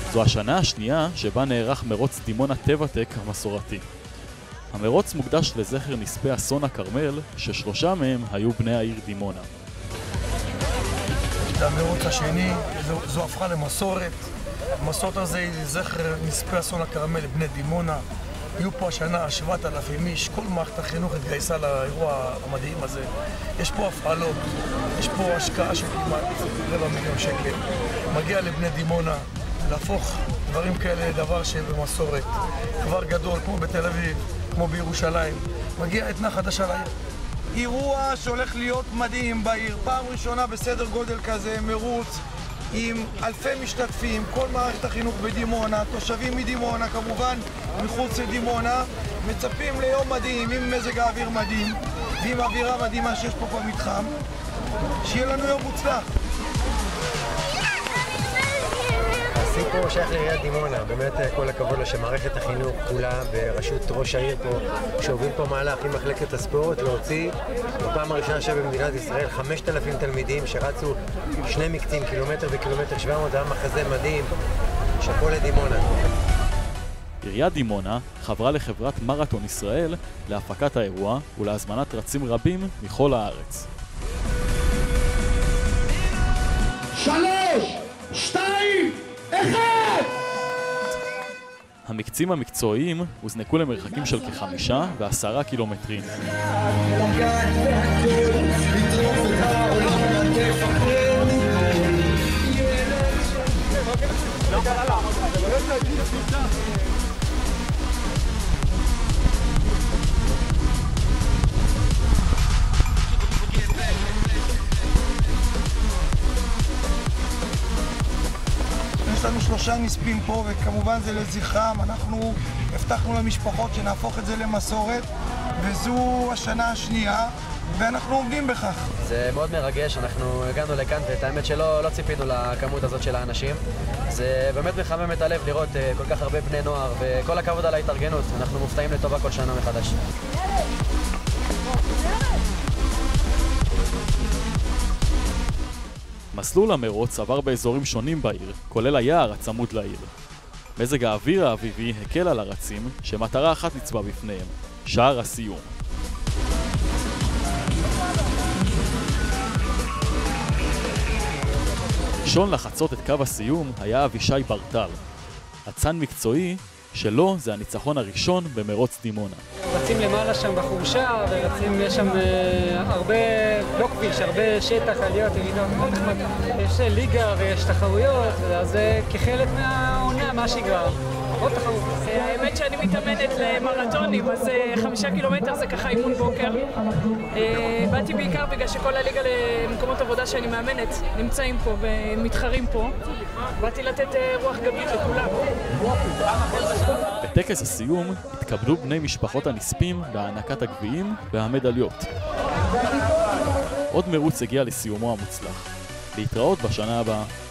זו השנה השנייה שבה נערך מרוץ דימונה טבעטק המסורתי. המרוץ מוקדש לזכר נספי אסון הכרמל, ששלושה מהם היו בני העיר דימונה. המרוץ השני, זו הפכה למסורת. המסורת הזה היא לזכר נספי אסון הכרמל לבני דימונה. היו פה השנה 7,000 איש, כל מערכת החינוך התגייסה לאירוע המדהים הזה. יש פה הפעלות, יש פה השקעה של כמעט 250,000 שקל. מגיע לבני דימונה להפוך דברים כאלה לדבר שבמסורת. כבר גדול, כמו בתל אביב, כמו בירושלים. מגיע עדנה חדשה לעיר. אירוע שהולך להיות מדהים בעיר. פעם ראשונה בסדר גודל כזה, מרוץ עם אלפי משתתפים, כל מערכת החינוך בדימונה, תושבים מדימונה, כמובן מחוץ לדימונה, מצפים ליום מדהים, עם מזג האוויר מדהים, ועם אווירה מדהימה שיש פה במתחם. שיהיה לנו יום מוצלח. הסיפור שייך לעיריית דימונה, באמת כל הכבוד לו שמערכת החינוך כולה בראשות ראש העיר פה, שהוביל פה מהלך עם מחלקת הספורט, להוציא בפעם הראשונה שבמדינת ישראל 5,000 תלמידים שרצו 2 מקצים, קילומטר וקילומטר 700, זה היה מחזה מדהים, שאפו לדימונה. עיריית דימונה חברה לחברת מרתון ישראל להפקת האירוע ולהזמנת רצים רבים מכל הארץ. 3, 2, 1! המקצים המקצועיים הוזנקו למרחקים של כ5 ו10 קילומטרים. יש לנו 3 נספים פה, וכמובן זה לזכרם. אנחנו הבטחנו למשפחות שנהפוך את זה למסורת, וזו השנה השנייה, ואנחנו עומדים בכך. זה מאוד מרגש, אנחנו הגענו לכאן, ואת האמת שלא ציפינו לכמות הזאת של האנשים. זה באמת מחמם את הלב לראות כל כך הרבה בני נוער, וכל הכבוד על ההתארגנות. אנחנו מופתעים לטובה כל שנה מחדש. מסלול המרוץ עבר באזורים שונים בעיר, כולל היער הצמוד לעיר. מזג האוויר האביבי הקל על הרצים, שמטרה אחת ניצבה בפניהם, שער הסיום. ראשון לחצות את קו הסיום היה אבישי ברטל, אצן מקצועי שלו זה הניצחון הראשון במרוץ דימונה. רצים למעלה שם בחורשה, ורצים, יש שם הרבה, לא כביש, הרבה שטח, עליות, ירידות, יש ליגה ויש תחרויות, אז זה כחלק מהעונה, מהשגרה. עוד תחרות. האמת שאני מתאמנת למרתונים, אז 5 קילומטר זה ככה אימון בוקר. באתי בעיקר בגלל שכל הליגה למקומות עבודה שאני מאמנת נמצאים פה ומתחרים פה. באתי לתת רוח גבית לכולם. בטקס הסיום התקבלו בני משפחות הנספים בהענקת הגביעים והמדליות. עוד מרוץ הגיע לסיומו המוצלח. להתראות בשנה הבאה.